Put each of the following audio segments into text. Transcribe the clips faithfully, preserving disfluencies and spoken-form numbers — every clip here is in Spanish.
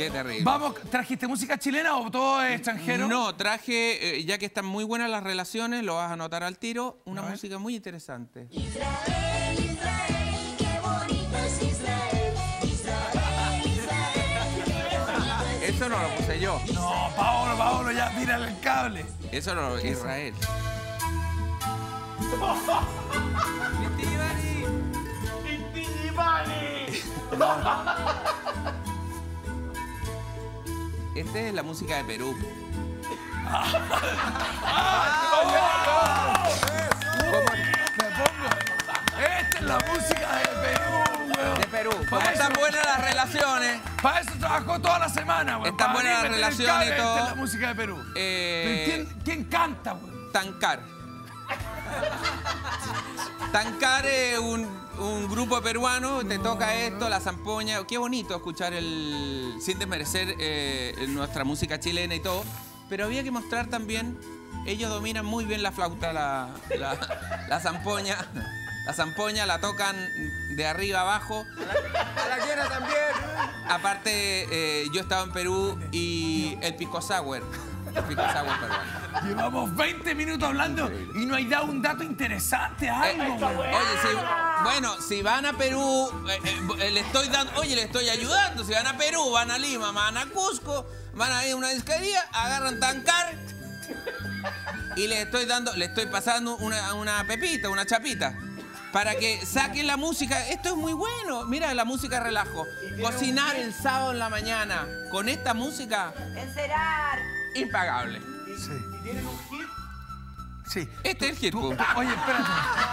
Qué terrible. Vamos, ¿trajiste música chilena o todo es extranjero? No, traje, eh, ya que están muy buenas las relaciones, lo vas a notar al tiro, una música muy interesante. Israel, Israel, qué bonito es Israel. Israel, Israel, qué bonito es Eso no lo puse yo. No, Paolo, Paolo, ya, mira el cable. Eso no lo Israel. Esta es la música de Perú. Me pongo. Esta es la música de Perú, weón. De Perú. Como Para están eso- buenas las relaciones, Para eso trabajó toda la semana, weón. Están Para buenas venir, las meter el relaciones y cable, todo. Esta es la música de Perú. eh, Pero ¿Quién, quién canta, weón? Tancar. Tancar es un, un grupo peruano, te toca esto, la zampoña. Qué bonito escuchar el... Sin desmerecer eh, nuestra música chilena y todo. Pero había que mostrar también... Ellos dominan muy bien la flauta, la, la, la zampoña. La zampoña la tocan de arriba abajo. A la llena también. Aparte, eh, yo estaba en Perú y el pisco sour. El pisco sour peruano. Llevamos veinte minutos hablando y no hay dado un dato interesante, algo, Eh, weón. Oye, si, bueno, si van a Perú, eh, eh, le estoy dando, oye, le estoy ayudando. Si van a Perú, van a Lima, van a Cusco, van a ir a una disquería, agarran Tancar y le estoy dando, le estoy pasando una, una pepita, una chapita. Para que saquen la música. Esto es muy bueno. Mira, la música relajo. Cocinar el sábado en la mañana con esta música, Encerar. impagable. Sí. ¿Y tienen un hit? Sí. Este es el hit. Tú- po. oye, espérate.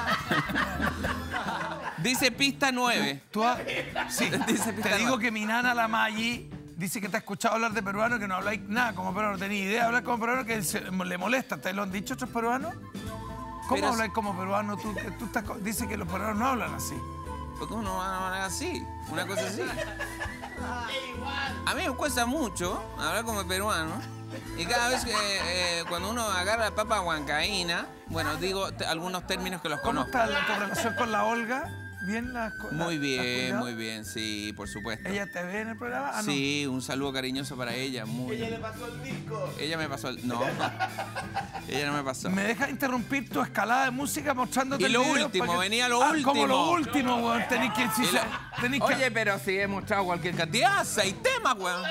Dice pista nueve. Tú has- sí, Dice pista te digo nueve. que mi nana, la Maggi, dice que te ha escuchado hablar de peruano, que no habláis nada como peruano, no tenéis idea de hablar como peruano, que se- le molesta. ¿Te lo han dicho otros peruanos? ¿Cómo Pero- habláis como peruano tú? Que tú estás, co- dice que los peruanos no hablan así. ¿Por qué no van a hablar así? Una cosa así. A mí me cuesta mucho hablar como peruano. Y cada vez que eh, cuando uno agarra la papa huancaína, bueno, digo te- algunos términos que los ¿Cómo conozco. está la, tu relación con la Olga? ¿Bien? La, la- Muy la bien, cuidado? muy bien, sí, por supuesto. ¿Ella te ve en el programa? Ah, no. Sí, un saludo cariñoso para ella. Muy Ella le pasó el disco. Ella me pasó el... No, ella no me pasó. ¿Me dejas interrumpir tu escalada de música mostrándote Y el lo video último, para que- venía lo Ah, último. como lo último, weón. Tenéis que... si Y se- la- tenéis que- Oye, pero si he mostrado cualquier cantidad, seis temas, weón.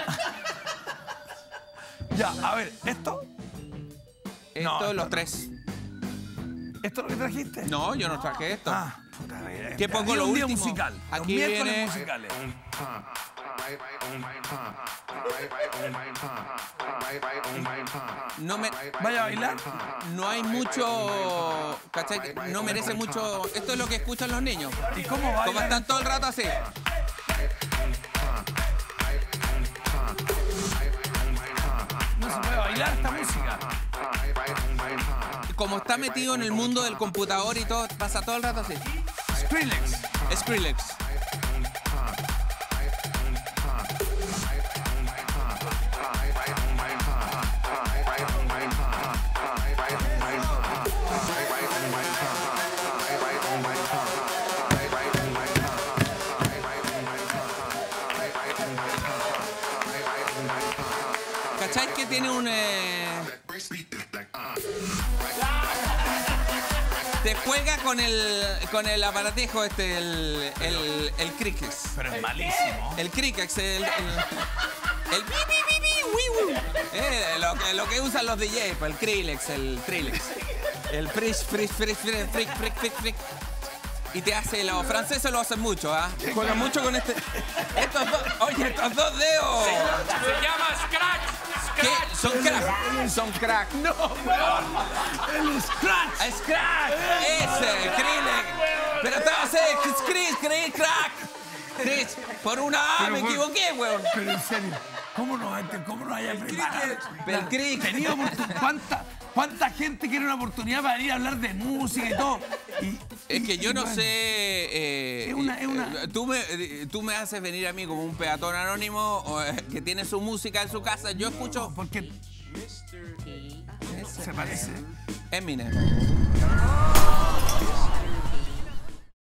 Ya, a ver, ¿esto? Esto esto es los no. tres. ¿Esto es lo que trajiste? No, yo no traje esto. Ah, puta vida. ¿Qué pongo Aquí lo un día último? musical. Los Aquí miércoles viene- musicales. No me... ¿Vaya a bailar? No hay mucho... ¿Cachai? No merece mucho... Esto es lo que escuchan los niños. ¿Y cómo bailan? Como están todo el rato así. No se puede bailar esta música. Como está metido en el mundo del computador y todo, pasa todo el rato así. Skrillex. Skrillex. ¿Cachai que tiene un... eh, te juega con el, con el aparatejo este, el, el, el Crickex. Pero es malísimo. El Crickex, el... El, el bi, bi, bi, bi, wi, wi. Eh, lo, que, lo que usan los D Js, pues, el Krillex, el Trillex. El frish, frish, frish, frish, frick, frick, frick, frick. Y te hace, los franceses lo hacen mucho, ¿ah? Juegan mucho con este... Estos dos, oye, estos dos dedos. Se llama Scratch. ¿Qué? Son crack. Son crack. No, weón. El Scratch. ¡Es crack! ¡Ese! ¡Krillex! Pero estaba así, Chris, Chris, crack. Chris, por una A Pero, me weón, equivoqué, weón. Pero en serio, ¿cómo no, cómo no haya preparado? Pero el cricket. Tenido oportun- ¿Cuánta, ¿Cuánta gente quiere una oportunidad para venir a hablar de música y todo? Y- Es que y- yo y no bueno, sé... eh, Es una- es una- eh, Tú, me, eh, tú me haces venir a mí como un peatón anónimo o, eh, que tiene su música en su casa. Yo escucho Porque se parece. Eminem.